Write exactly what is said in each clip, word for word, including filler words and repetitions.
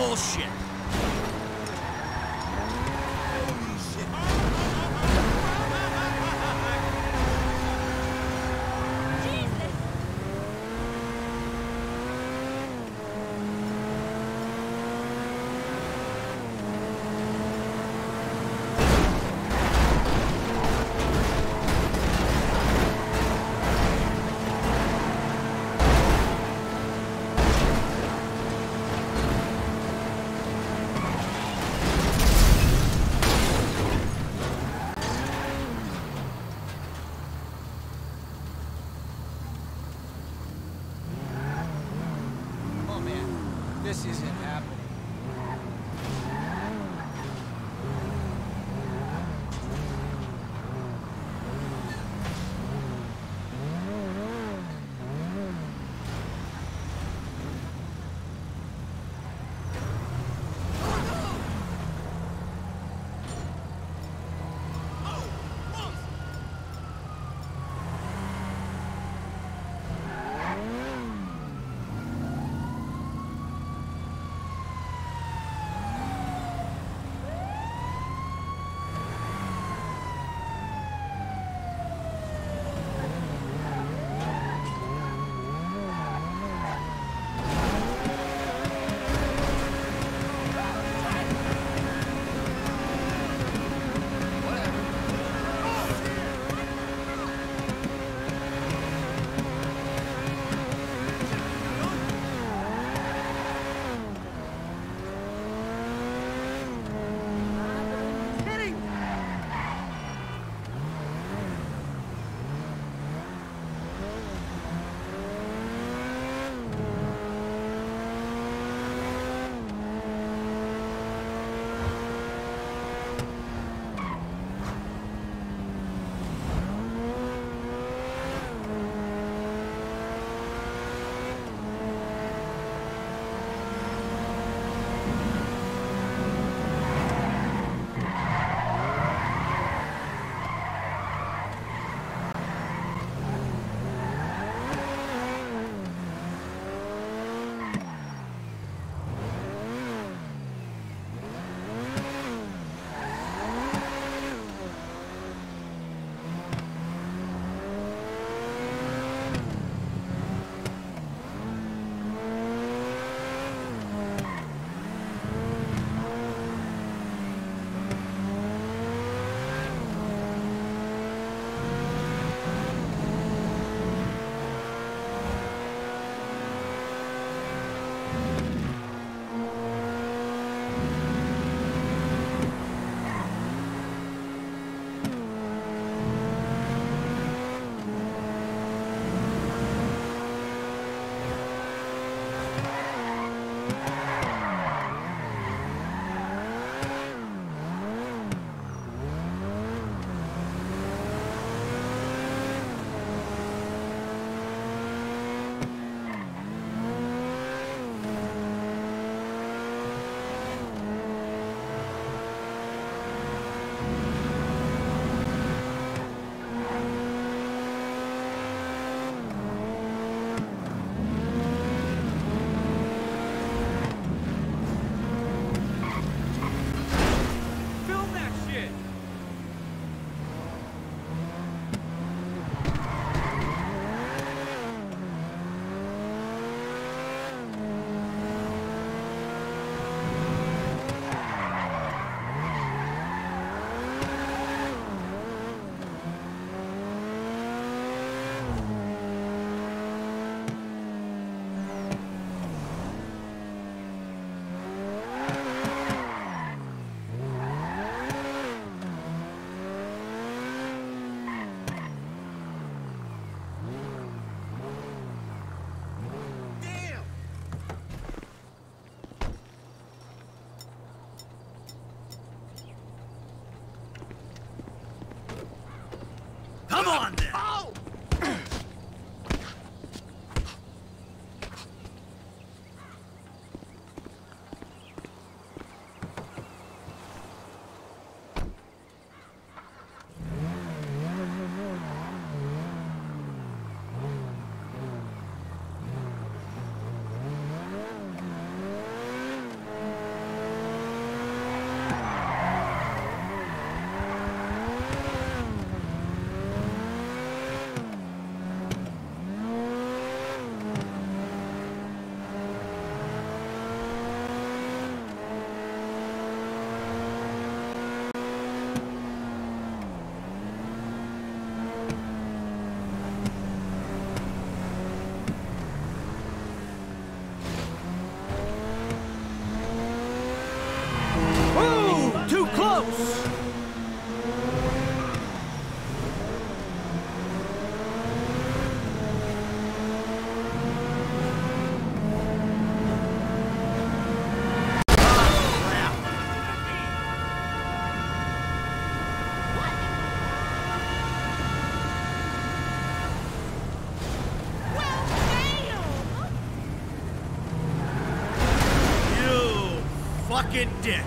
bullshit! This isn't happening. Come on, then! Oh! fucking dick!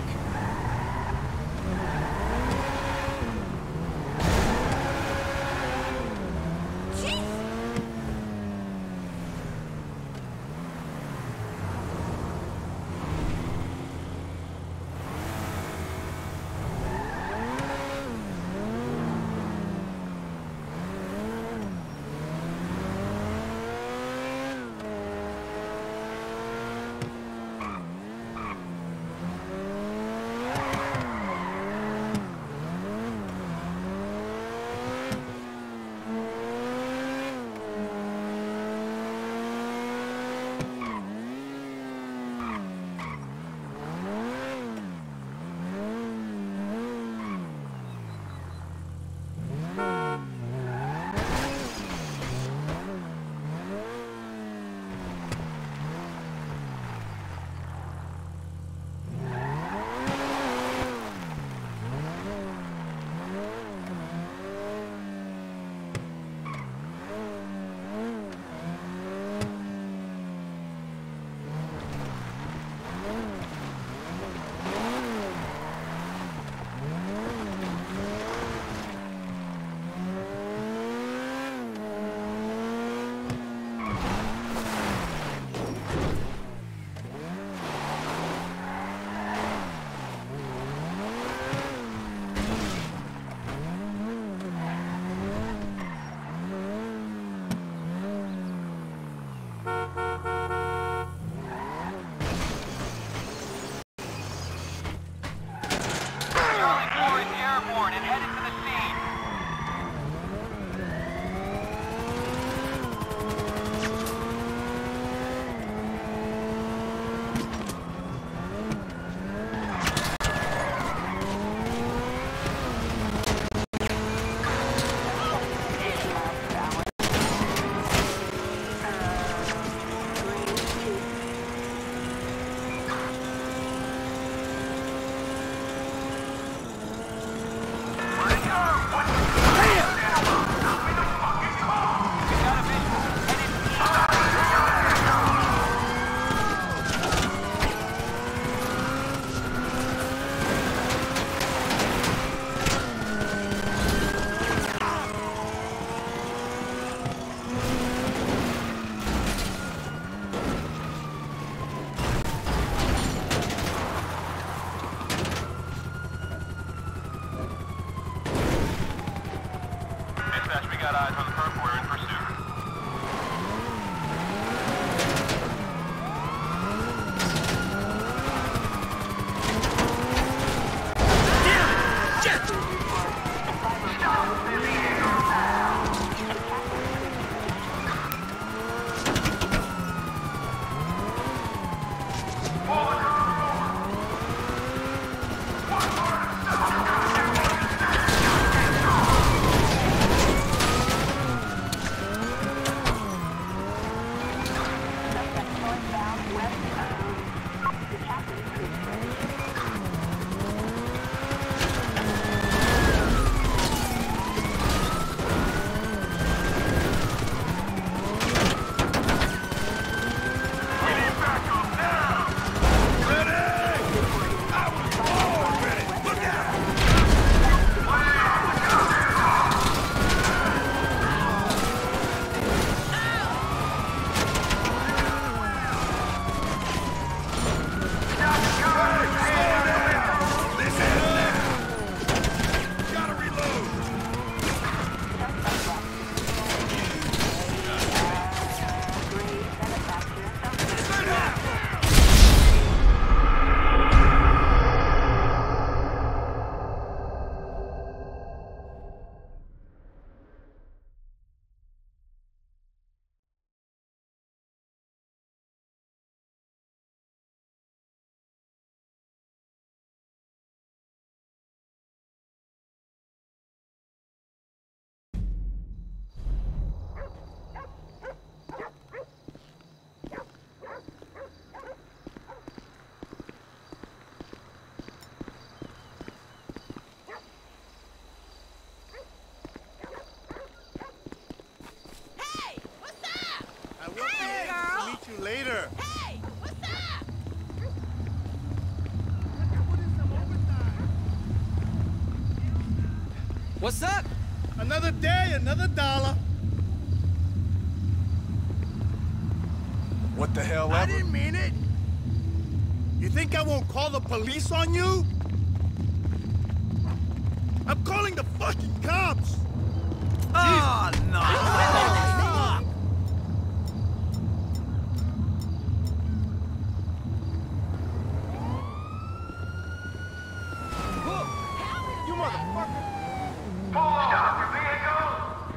What's up? Another day, another dollar. What the hell ever? I didn't mean it. You think I won't call the police on you? I'm calling the fucking cops! Oh, no! Stop! You motherfucker! Stop your vehicle!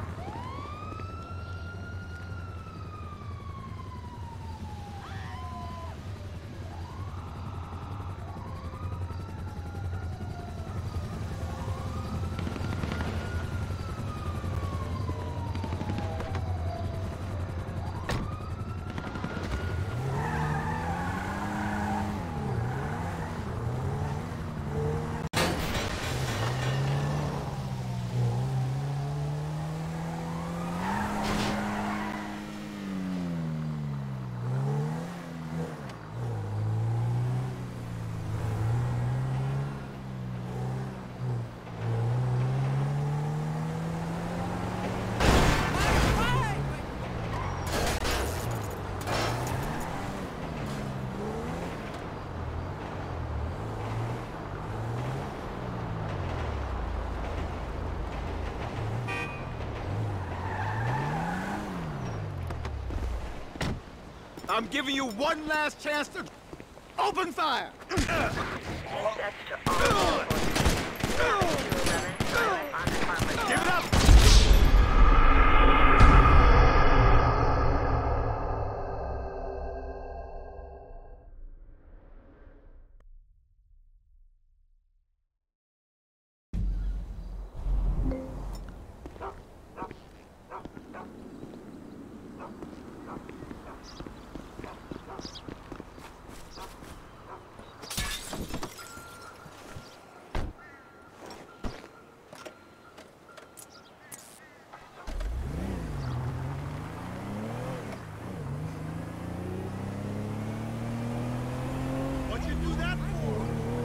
I'm giving you one last chance to open fire! That's to all Give it up! What'd you do that for?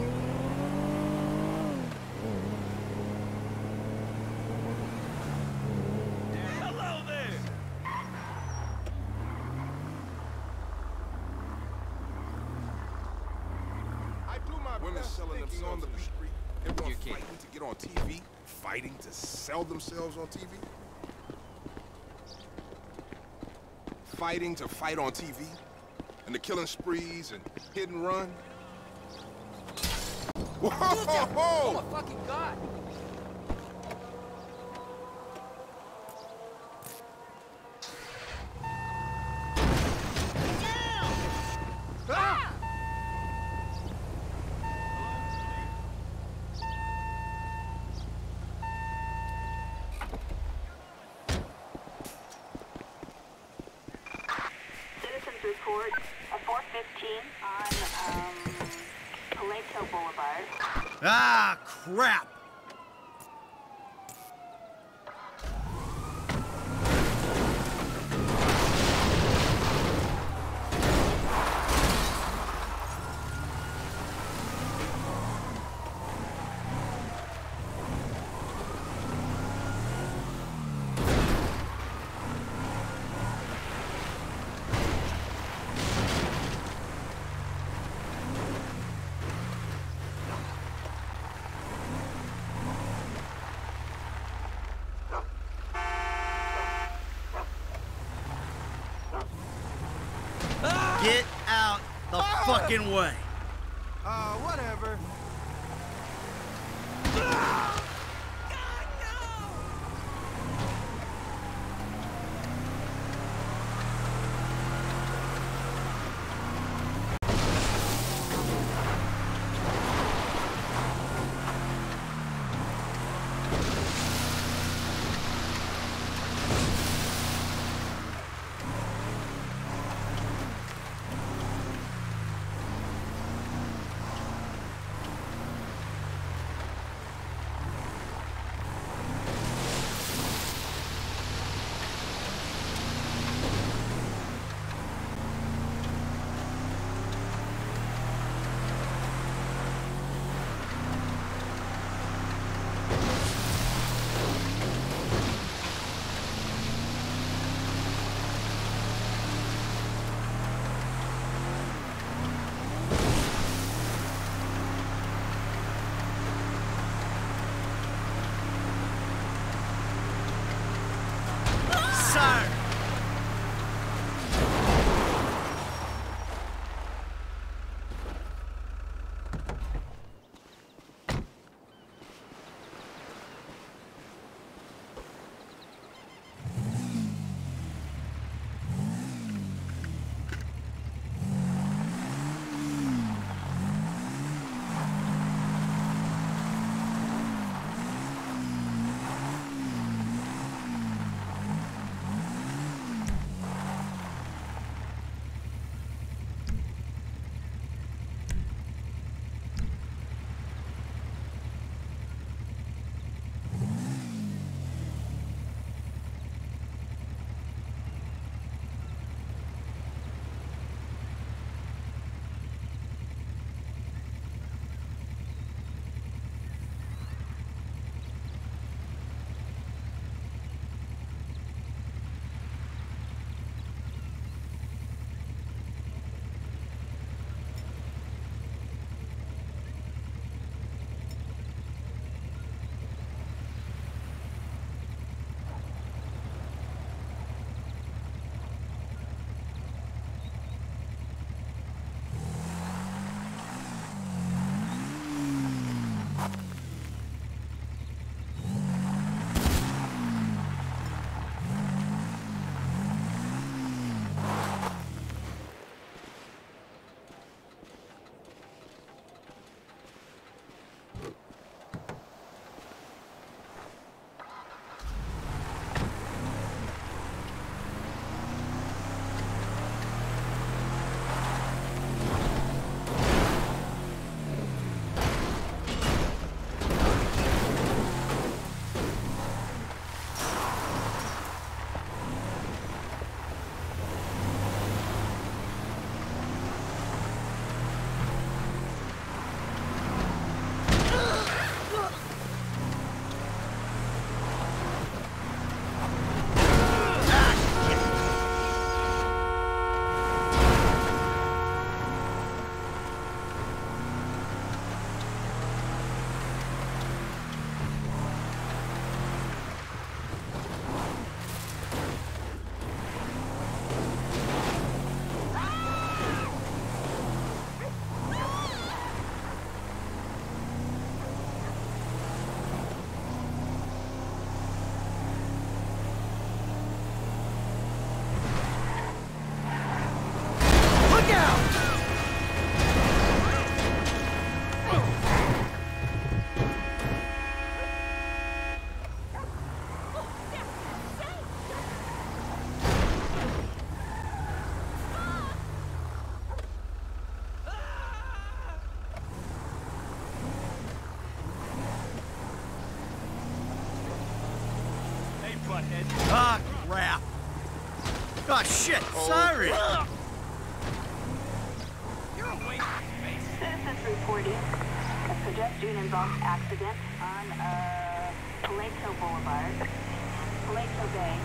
Hello there! I do my Women best selling thinking themselves on the in the beat. street. Everyone You can't. fighting to get on T V. Fighting to sell themselves on T V. Fighting to fight on T V. And the killing sprees and hit and run. Whoa! Oh my fucking god! Ah! Citizens report a four fifteen on um, Paleto Boulevard. Ah, crap! Get out the fucking way. Uh, whatever. siren! Ah, crap. Oh, shit. Sorry. You're a waste of space. Citizens reporting a pedestrian-involved accident on uh, Paleto Boulevard, Paleto Bay.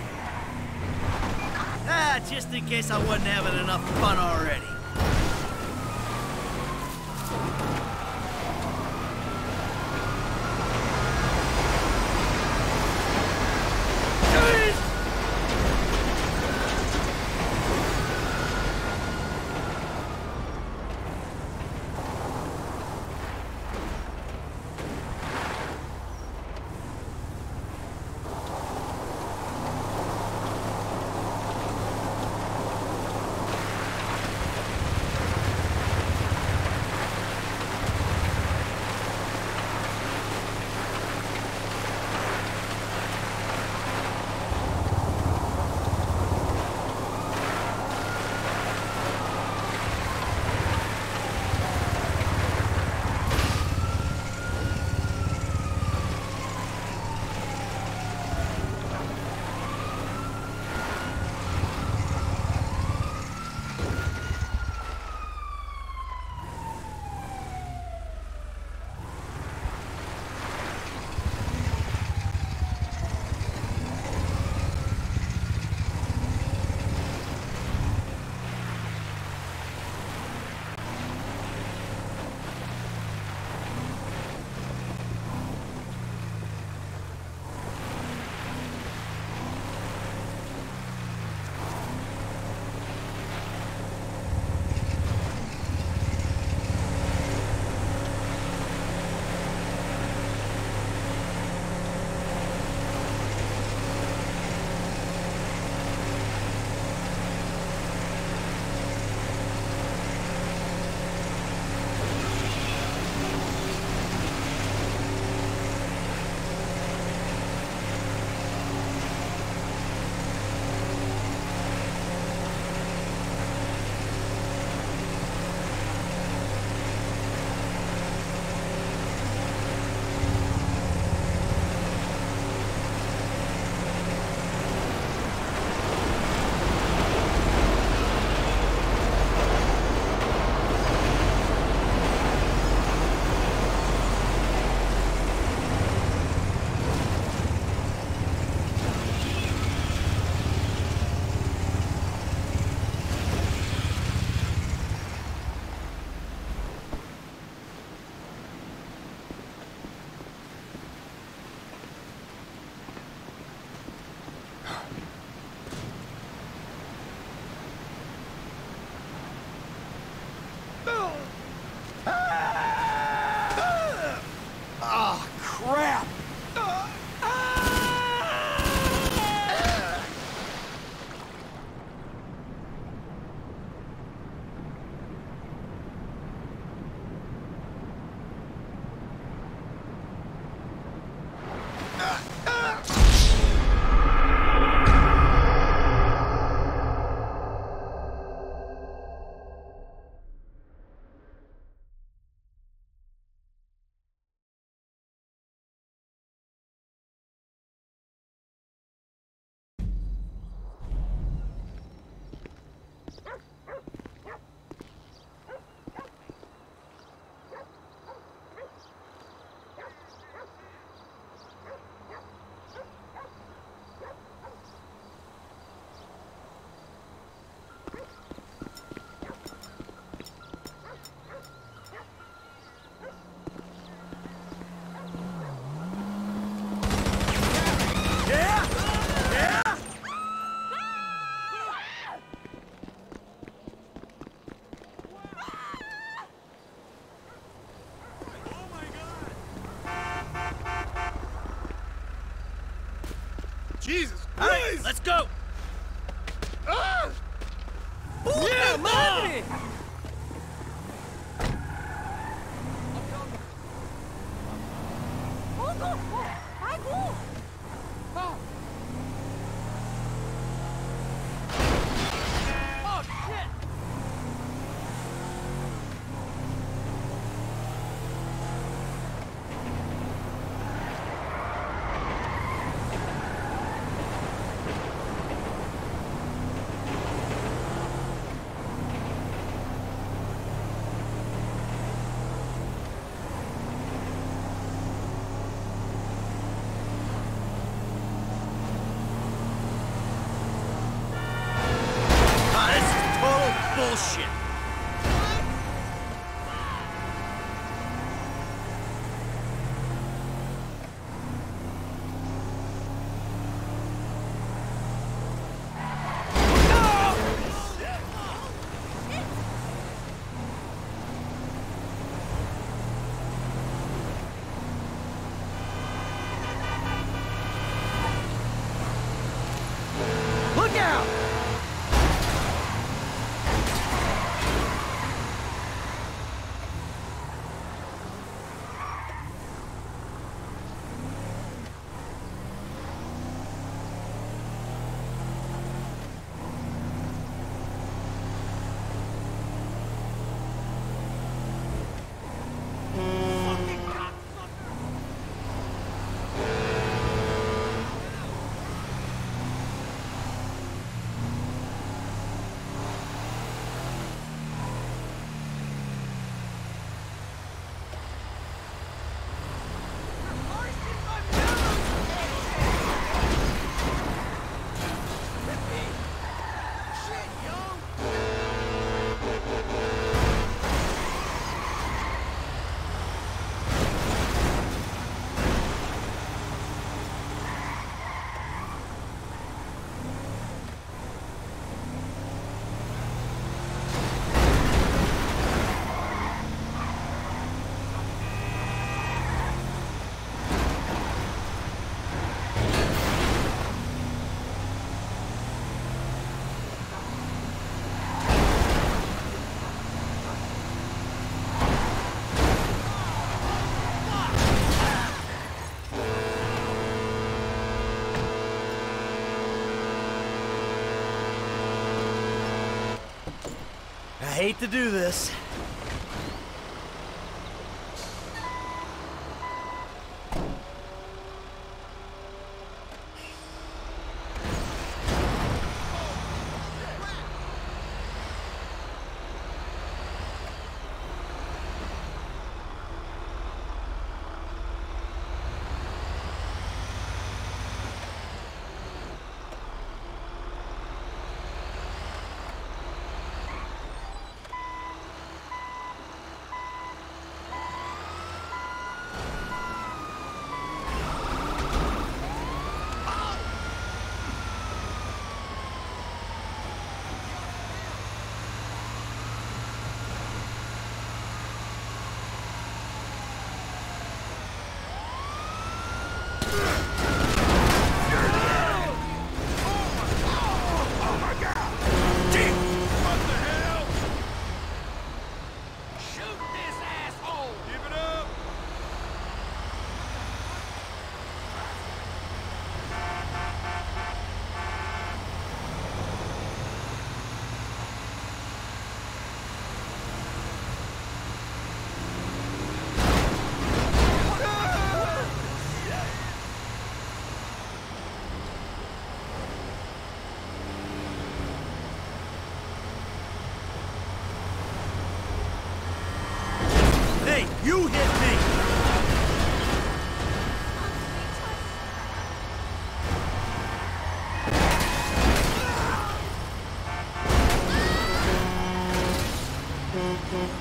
Ah, just in case I wasn't having enough fun already. crap! Jesus All right, Christ! let's go. Ah! Yeah, madre! Oh, shit! Bullshit. Look out! I hate to do this.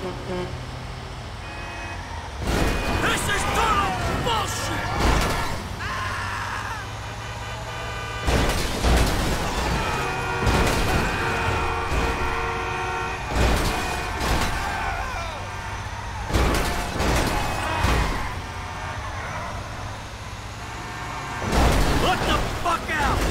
This is total bullshit! What the fuck out!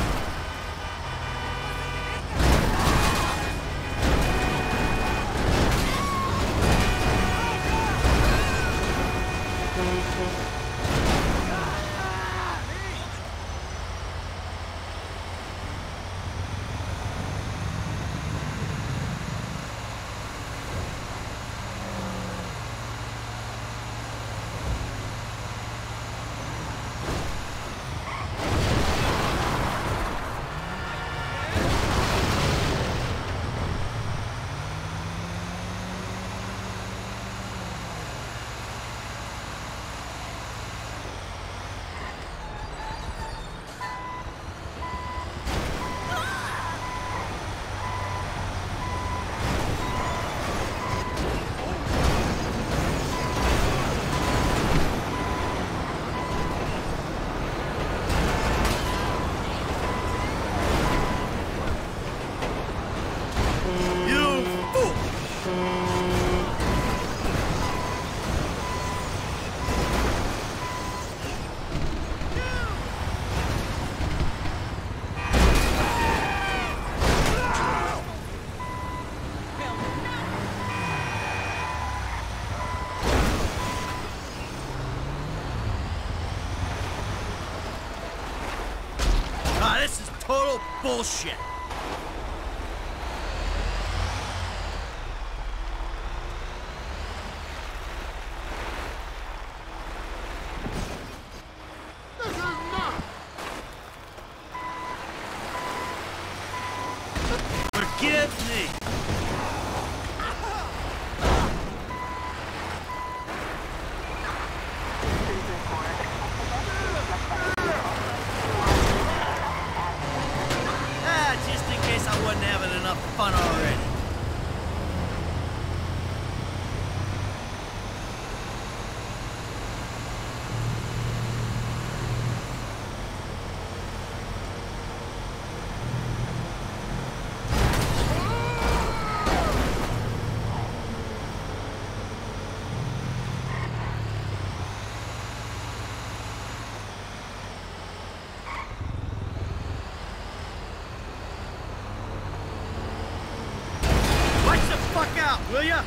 Ah, this is total bullshit! This is not! Forgive me! Ah, just in case I wasn't having enough fun already. Watch the fuck out, will ya?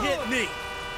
hit me!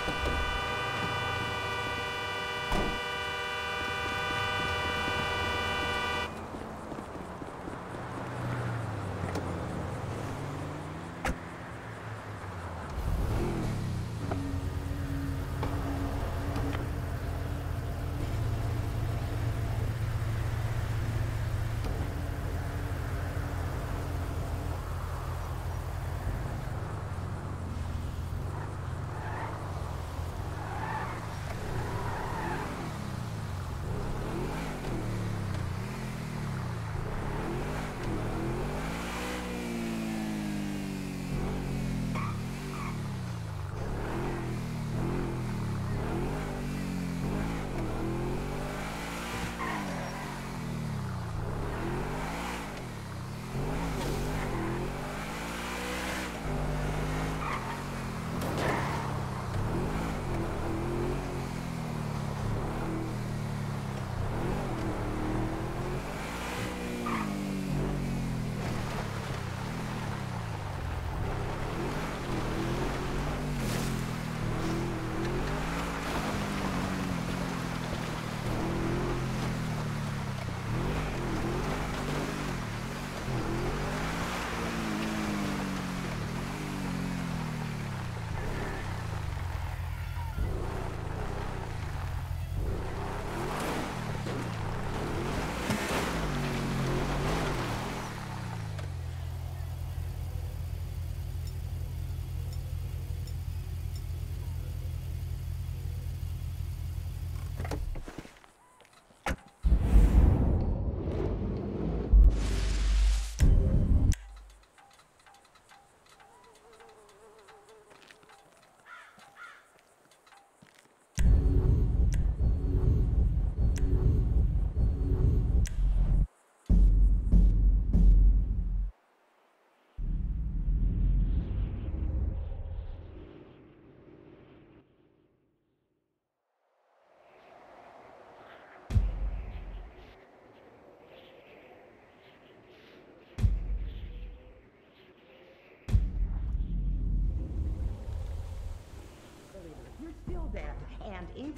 You're still there, and in...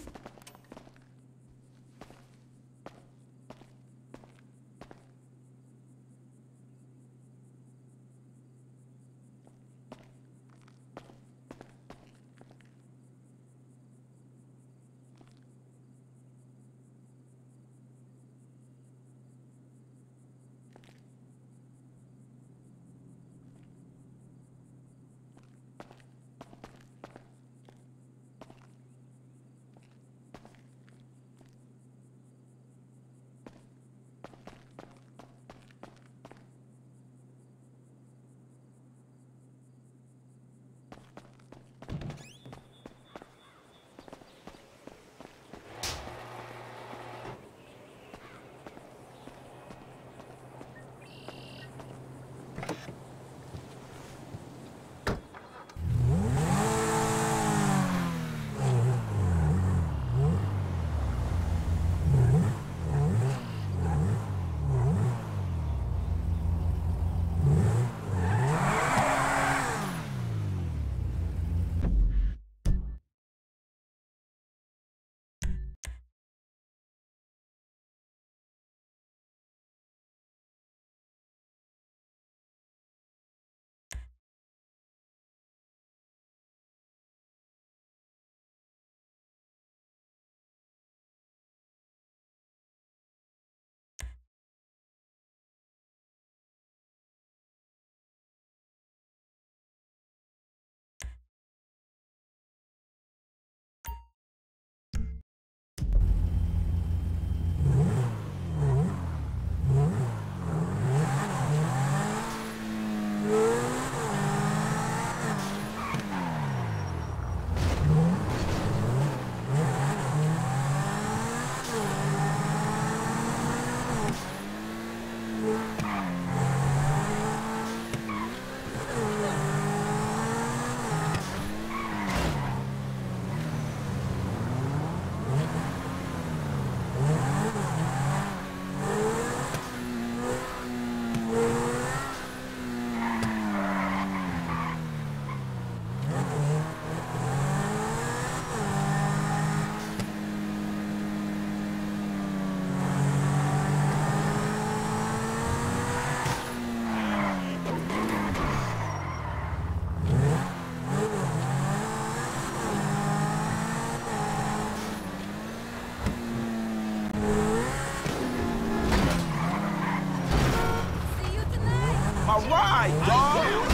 my ride, dog.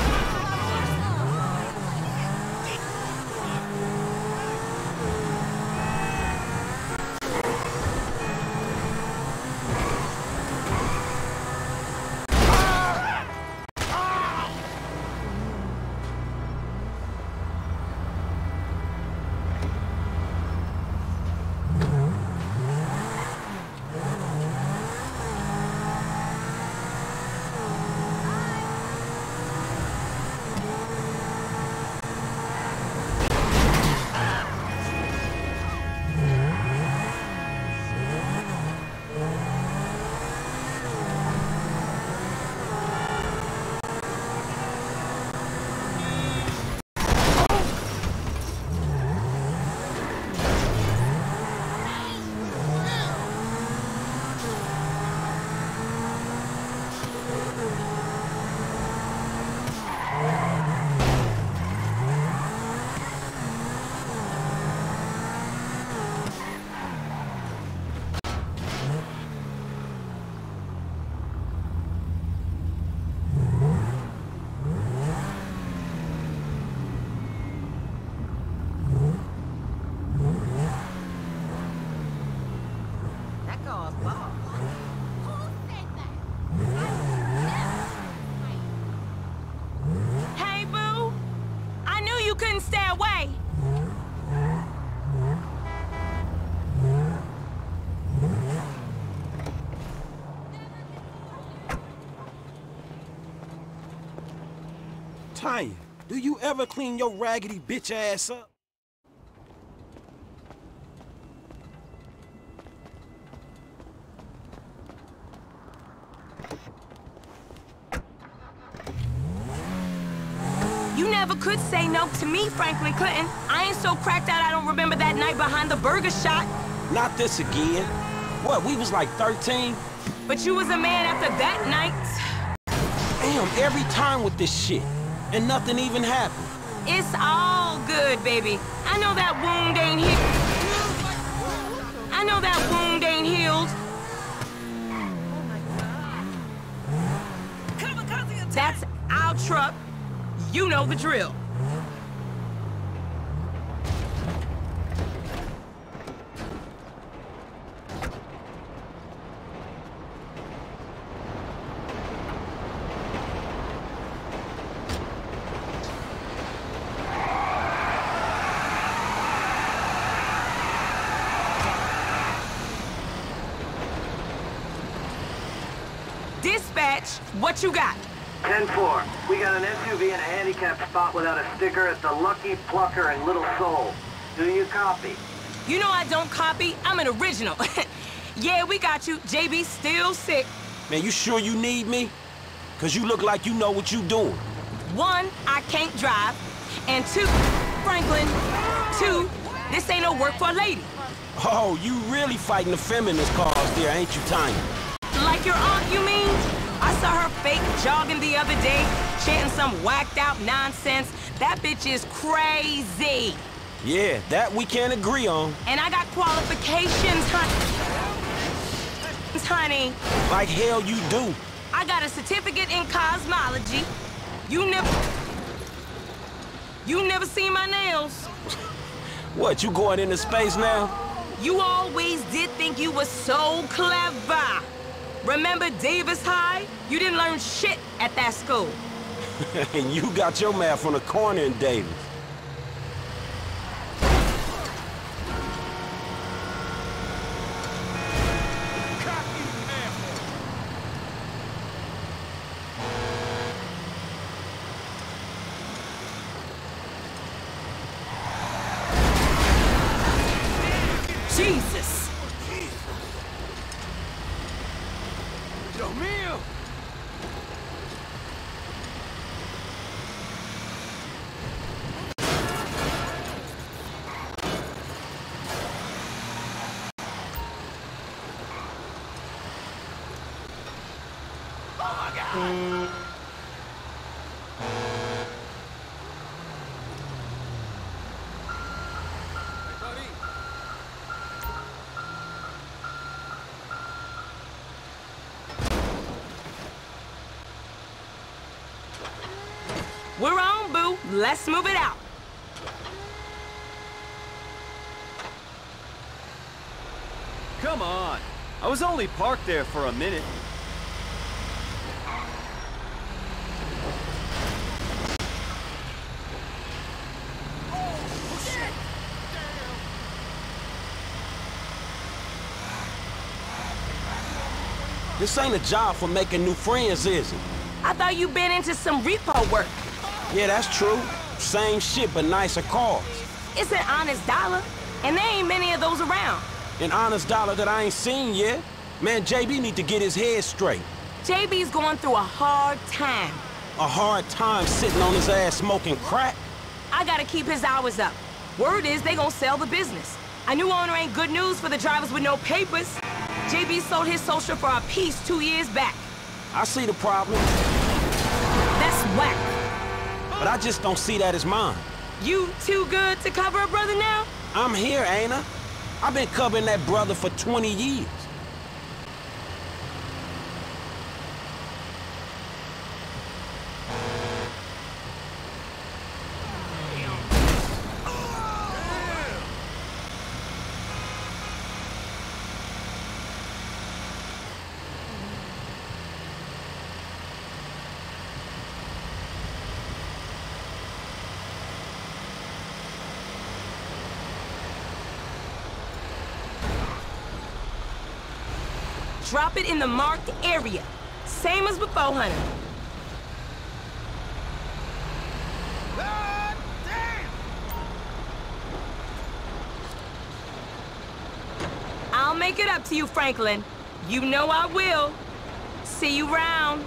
Hey, boo! I knew you couldn't stay away! Tanya, do you ever clean your raggedy bitch ass up? You never could say no to me, Franklin Clinton. I ain't so cracked out I don't remember that night behind the burger shop. Not this again. What, we was like thirteen? But you was a man after that night. Damn, every time with this shit. And nothing even happened. It's all good, baby. I know that wound ain't healed. I know that wound ain't healed. That's our truck. You know the drill. Dispatch, what you got? ten four. We got an S U V in a handicapped spot without a sticker at the Lucky Plucker in Little Seoul. Do you copy? You know I don't copy. I'm an original. Yeah, we got you. J B still sick. Man, you sure you need me? Cause you look like you know what you doing. One, I can't drive. And two, Franklin, two, this ain't no work for a lady. Oh, you really fighting the feminist cause there, ain't you, Tanya? Like your aunt, you mean? I saw her fake jogging the other day, chanting some whacked-out nonsense. That bitch is crazy. Yeah, that we can't agree on. And I got qualifications, honey. honey. Like hell you do. I got a certificate in cosmology. You never... You never seen my nails. What, you going into space now? You always did think you were so clever. Remember Davis High? You didn't learn shit at that school. And you got your math on the corner in Davis. Jesus! Dios mío! Oh my God! Let's move it out. Come on. I was only parked there for a minute. This ain't a job for making new friends, is it? I thought you'd been into some repo work. Yeah, that's true. Same shit, but nicer cars. It's an honest dollar, and there ain't many of those around. An honest dollar that I ain't seen yet. Man, J B need to get his head straight. J B's going through a hard time. A hard time sitting on his ass smoking crack? I gotta keep his hours up. Word is they gonna sell the business. A new owner ain't good news for the drivers with no papers. J B sold his social for a piece two years back. I see the problem. That's whack. But I just don't see that as mine. You too good to cover a brother now? I'm here, ain't I? I've been covering that brother for twenty years. Drop it in the marked area. Same as before, Hunter. God damn! I'll make it up to you, Franklin. You know I will. See you round.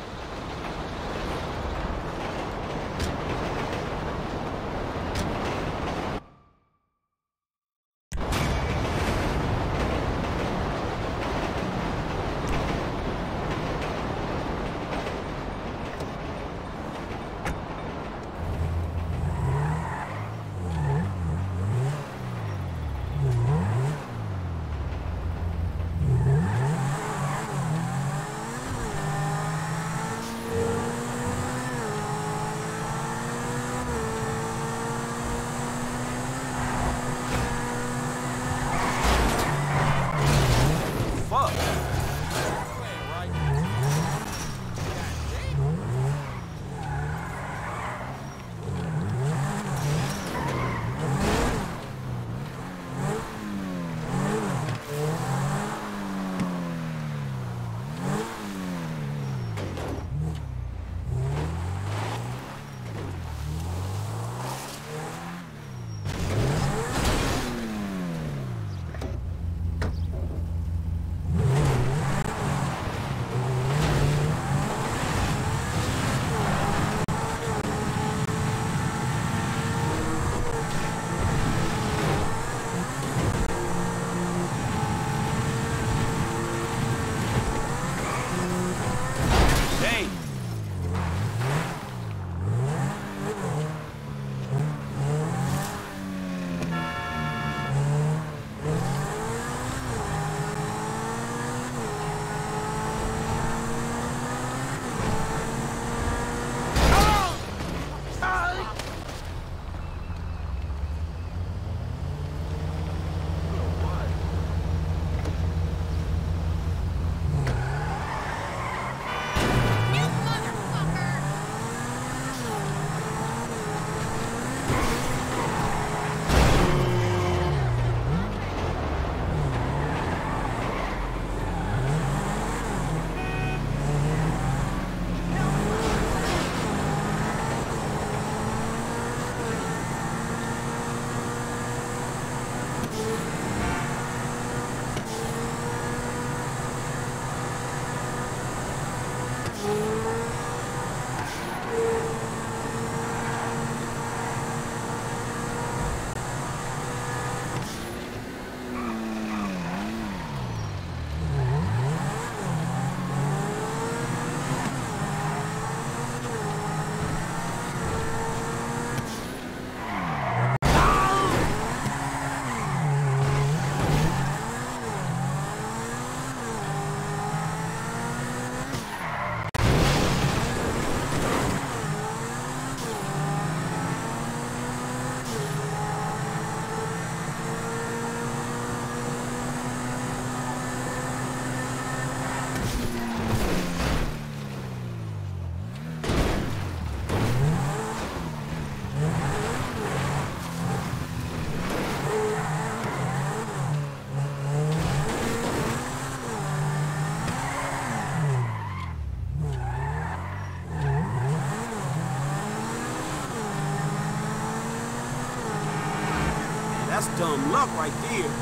dumb luck right there.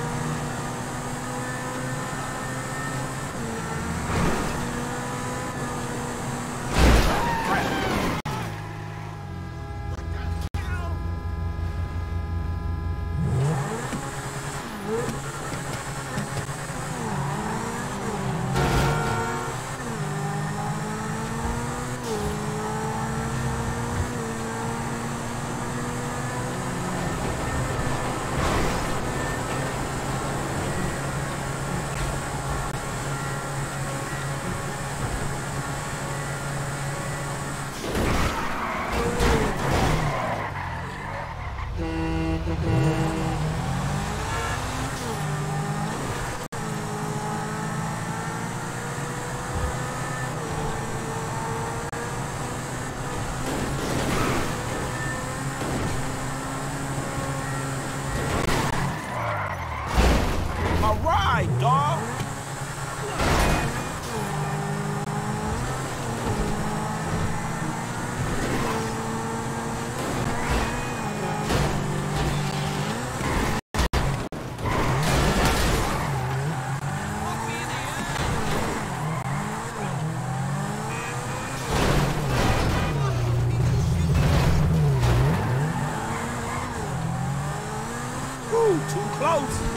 Dog. Ooh, too close.